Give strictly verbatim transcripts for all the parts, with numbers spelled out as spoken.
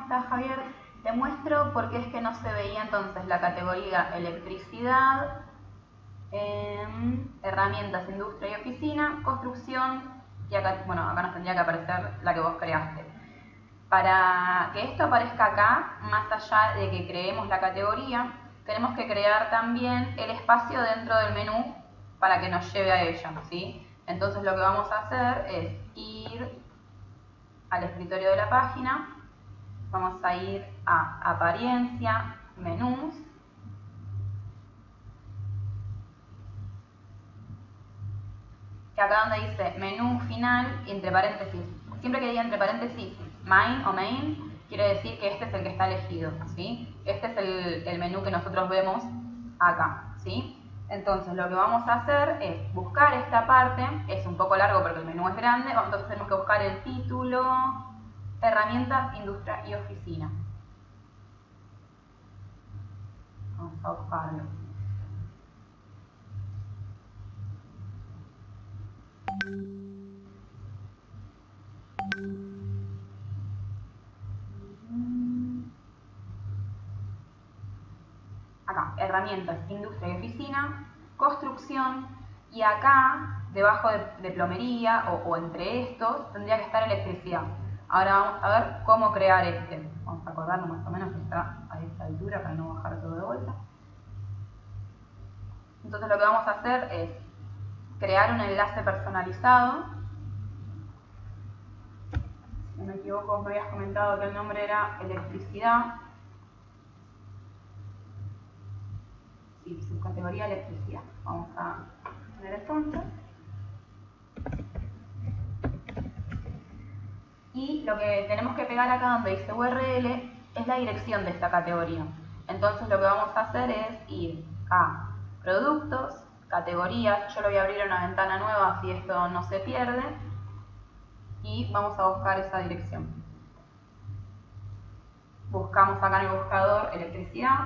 está, Javier? Te muestro por qué es que no se veía entonces la categoría electricidad, eh, herramientas, industria y oficina, construcción, y acá, bueno, acá nos tendría que aparecer la que vos creaste. Para que esto aparezca acá, más allá de que creemos la categoría, tenemos que crear también el espacio dentro del menú para que nos lleve a ella, ¿sí? Entonces lo que vamos a hacer es ir al escritorio de la página, vamos a ir a apariencia, menús, que acá donde dice menú final, entre paréntesis, siempre que diga entre paréntesis main o main, quiere decir que este es el que está elegido, ¿sí? Este es el, el menú que nosotros vemos acá, ¿sí? Entonces lo que vamos a hacer es buscar esta parte, es un poco largo porque el menú es grande, entonces tenemos que buscar el título, herramientas, industria y oficina. Vamos a buscarlo. Acá, herramientas, industria y oficina, construcción, y acá, debajo de, de plomería o, o entre estos, tendría que estar electricidad. Ahora vamos a ver cómo crear este. Vamos a acordarnos más o menos que está a esta altura para no bajar todo de vuelta. Entonces lo que vamos a hacer es crear un enlace personalizado. Si no me equivoco, me habías comentado que el nombre era electricidad. Sí, subcategoría electricidad. Vamos a poner entonces. Y lo que tenemos que pegar acá donde dice U R L es la dirección de esta categoría. Entonces lo que vamos a hacer es ir a productos, categorías, yo lo voy a abrir en una ventana nueva así esto no se pierde, y vamos a buscar esa dirección. Buscamos acá en el buscador electricidad,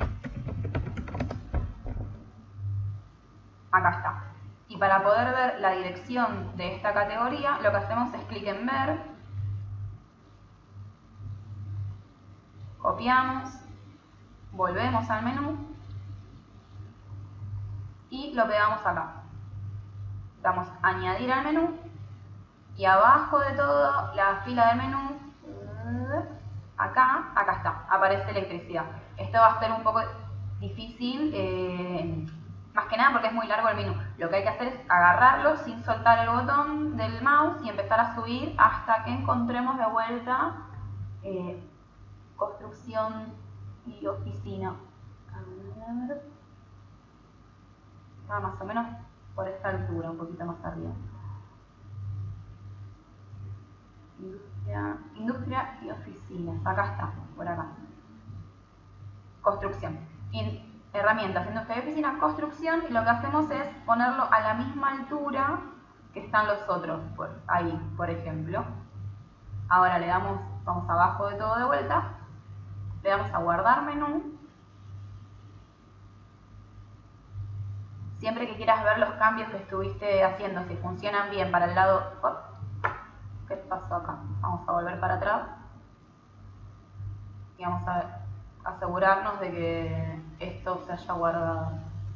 acá está. Y para poder ver la dirección de esta categoría, lo que hacemos es clic en ver, copiamos, volvemos al menú y lo pegamos acá. Damos a añadir al menú y abajo de todo la fila de menú, acá, acá está, aparece electricidad. Esto va a ser un poco difícil, eh, más que nada porque es muy largo el menú. Lo que hay que hacer es agarrarlo sin soltar el botón del mouse y empezar a subir hasta que encontremos de vuelta eh, construcción y oficina. A ver. Ah, más o menos por esta altura, un poquito más arriba. Industria, industria y oficinas, acá está, por acá. Construcción. In, herramientas, industria y oficinas, construcción, y lo que hacemos es ponerlo a la misma altura que están los otros, por ahí, por ejemplo. Ahora le damos, vamos abajo de todo de vuelta, le damos a guardar menú. Siempre que quieras ver los cambios que estuviste haciendo, si funcionan bien para el lado... Oh, ¿qué pasó acá? Vamos a volver para atrás. Y vamos a asegurarnos de que esto se haya guardado.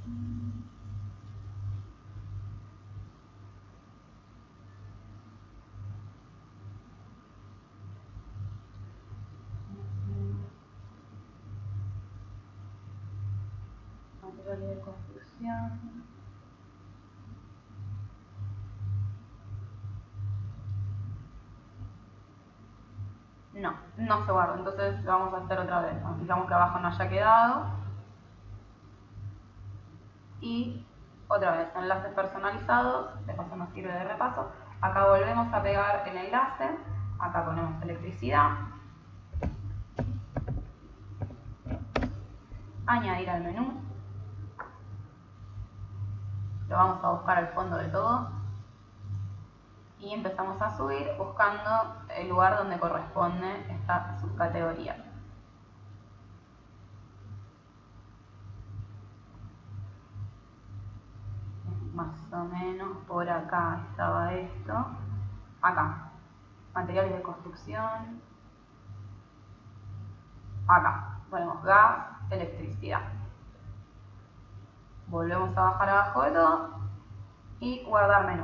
Material de construcción. No, no se guarda, entonces lo vamos a hacer otra vez. Nos fijamos que abajo no haya quedado. Y otra vez, enlaces personalizados, de paso nos sirve de repaso. Acá volvemos a pegar el enlace, acá ponemos electricidad. Añadir al menú. Lo vamos a buscar al fondo de todo. Y empezamos a subir buscando el lugar donde corresponde esta subcategoría. Más o menos por acá estaba esto. Acá, materiales de construcción. acá ponemos gas, electricidad. Volvemos a bajar abajo de todo y guardar menú.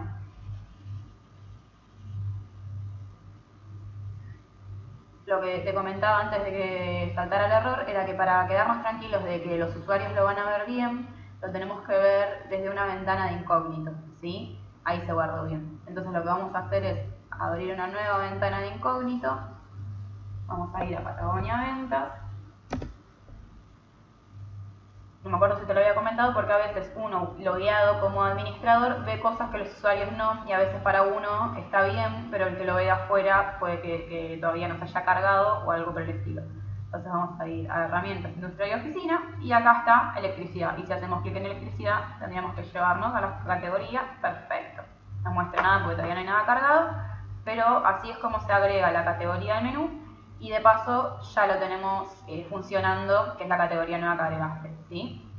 Lo que te comentaba antes de que saltara el error era que para quedarnos tranquilos de que los usuarios lo van a ver bien, lo tenemos que ver desde una ventana de incógnito, ¿sí? Ahí se guardó bien. Entonces lo que vamos a hacer es abrir una nueva ventana de incógnito. Vamos a ir a Patagonia Ventas. No me acuerdo si te lo había comentado porque a veces uno, logueado como administrador, ve cosas que los usuarios no, y a veces para uno está bien, pero el que lo ve afuera puede que, que todavía no se haya cargado o algo por el estilo. Entonces vamos a ir a herramientas, industria y oficina, y acá está electricidad. Y si hacemos clic en electricidad, tendríamos que llevarnos a la categoría perfecto. No muestra nada porque todavía no hay nada cargado, pero así es como se agrega la categoría del menú, y de paso ya lo tenemos eh, funcionando, que es la categoría nueva que agregaste, ¿sí?